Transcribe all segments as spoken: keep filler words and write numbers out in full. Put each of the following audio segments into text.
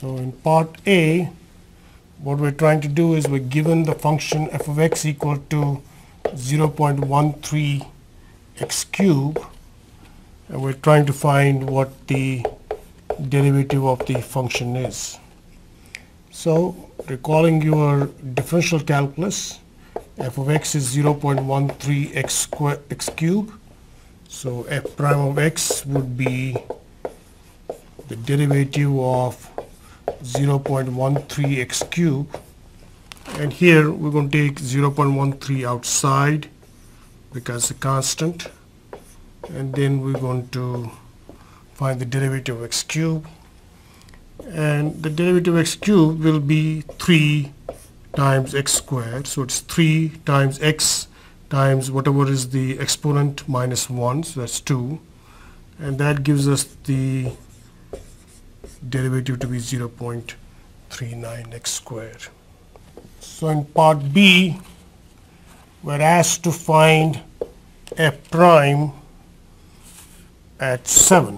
So in part A, what we're trying to do is we're given the function f of x equal to zero point one three x cubed, and we're trying to find what the derivative of the function is. So recalling your differential calculus, f of x is zero point one three x square x cubed, so f prime of x would be the derivative of zero point one three x cubed, and here we're going to take zero point one three outside because it's a constant, and then we're going to find the derivative of x cubed, and the derivative of x cubed will be three times x squared, so it's three times x times whatever is the exponent minus one, so that's two, and that gives us the derivative to be zero point three nine x squared. So in part B, we're asked to find f prime at seven.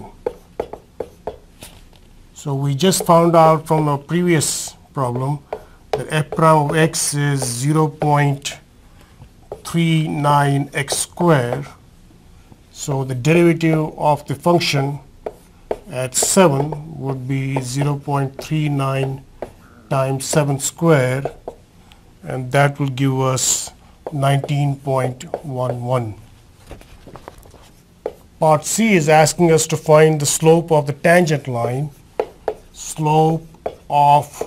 So we just found out from a previous problem that f prime of x is zero point three nine x squared. So the derivative of the function at seven would be zero point three nine times seven squared, and that will give us nineteen point one one. Part C is asking us to find the slope of the tangent line. Slope of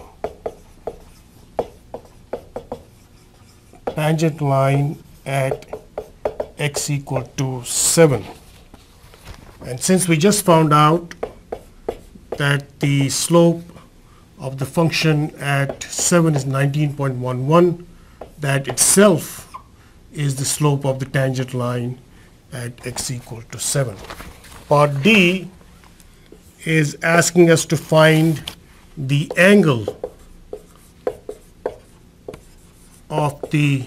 tangent line at x equal to seven. And since we just found out that the slope of the function at seven is nineteen point one one, that itself is the slope of the tangent line at x equal to seven. Part D is asking us to find the angle of the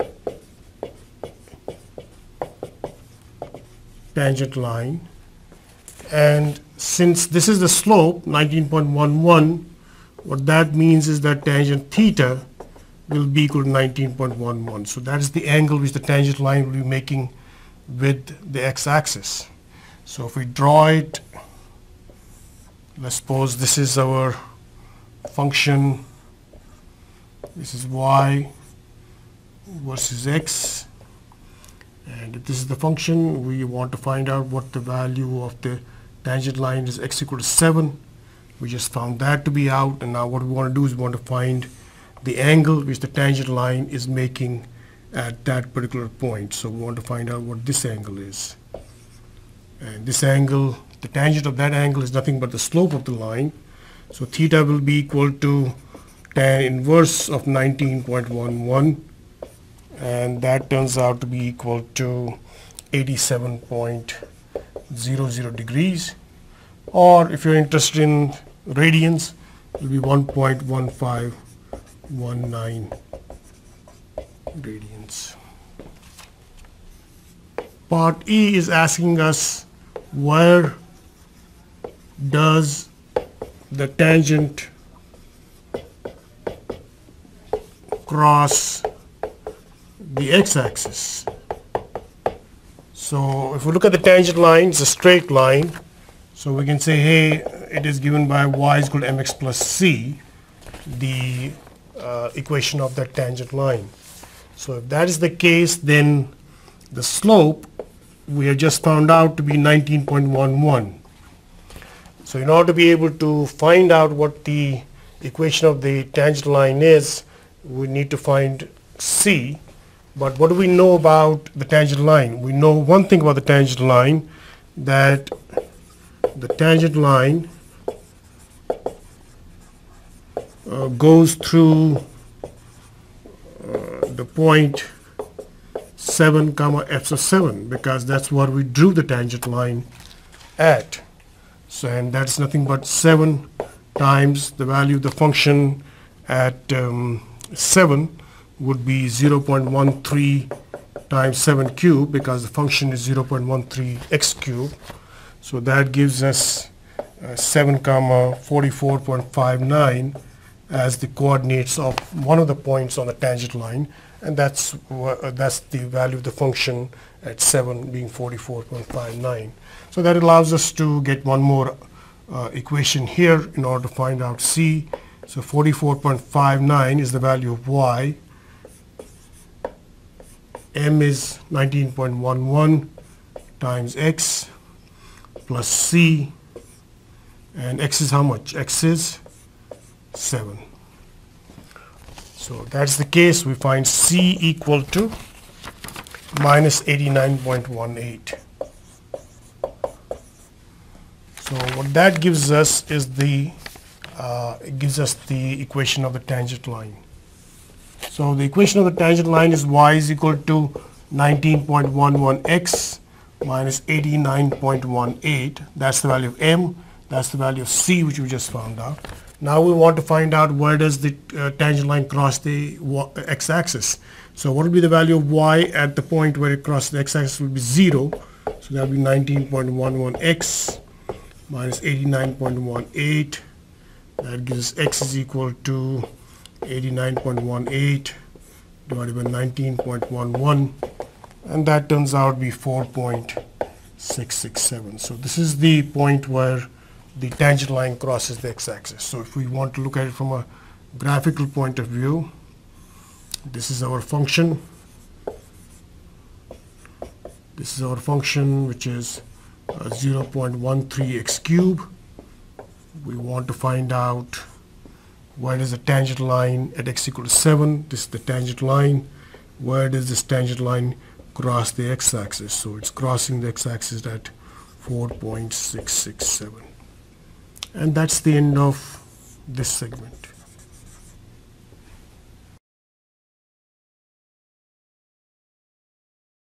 tangent line, and since this is the slope nineteen point one one, what that means is that tangent theta will be equal to nineteen point one one. So that is the angle which the tangent line will be making with the x-axis. So if we draw it, let's suppose this is our function, this is y versus x, and if this is the function, we want to find out what the value of the tangent line is x equal to seven. We just found that to be out, and now what we want to do is we want to find the angle which the tangent line is making at that particular point. So we want to find out what this angle is, and this angle, the tangent of that angle is nothing but the slope of the line, so theta will be equal to tan inverse of nineteen point one one, and that turns out to be equal to eighty-seven point zero zero degrees, or if you're interested in radians, it will be one point one five one nine radians. Part E is asking us where does the tangent cross the x-axis. So if we look at the tangent line, it's a straight line, so we can say, hey, it is given by y is equal to mx plus c, the uh, equation of that tangent line. So if that is the case, then the slope we have just found out to be nineteen point one one. So in order to be able to find out what the equation of the tangent line is, we need to find c. But what do we know about the tangent line? We know one thing about the tangent line, that the tangent line uh, goes through uh, the point seven comma f of seven, because that's what we drew the tangent line at. So, and that's nothing but seven times the value of the function at um, seven would be zero point one three times seven cubed, because the function is zero point one three x cubed. So that gives us uh, seven comma forty-four point five nine as the coordinates of one of the points on the tangent line, and that's uh, that's the value of the function at seven being forty-four point five nine. So that allows us to get one more uh, equation here in order to find out c. So forty-four point five nine is the value of y, m is nineteen point one one times x plus c, and x is how much? X is seven. So that's the case. We find c equal to minus eighty-nine point one eight. So what that gives us is the uh, it gives us the equation of the tangent line. So the equation of the tangent line is y is equal to nineteen point one one x minus eighty-nine point one eight. That's the value of m. That's the value of c, which we just found out. Now we want to find out where does the uh, tangent line cross the x-axis. So what will be the value of y at the point where it crosses the x-axis? Will be zero. So that will be nineteen point one one x minus eighty-nine point one eight. That gives x is equal to eighty-nine point one eight divided by nineteen point one one, and that turns out to be four point six six seven. So this is the point where the tangent line crosses the x-axis. So if we want to look at it from a graphical point of view, this is our function. This is our function, which is uh, zero point one three x cubed. We want to find out where is the tangent line at x equal to seven. This is the tangent line. Where does this tangent line cross the x-axis? So it's crossing the x-axis at four point six six seven. And that's the end of this segment.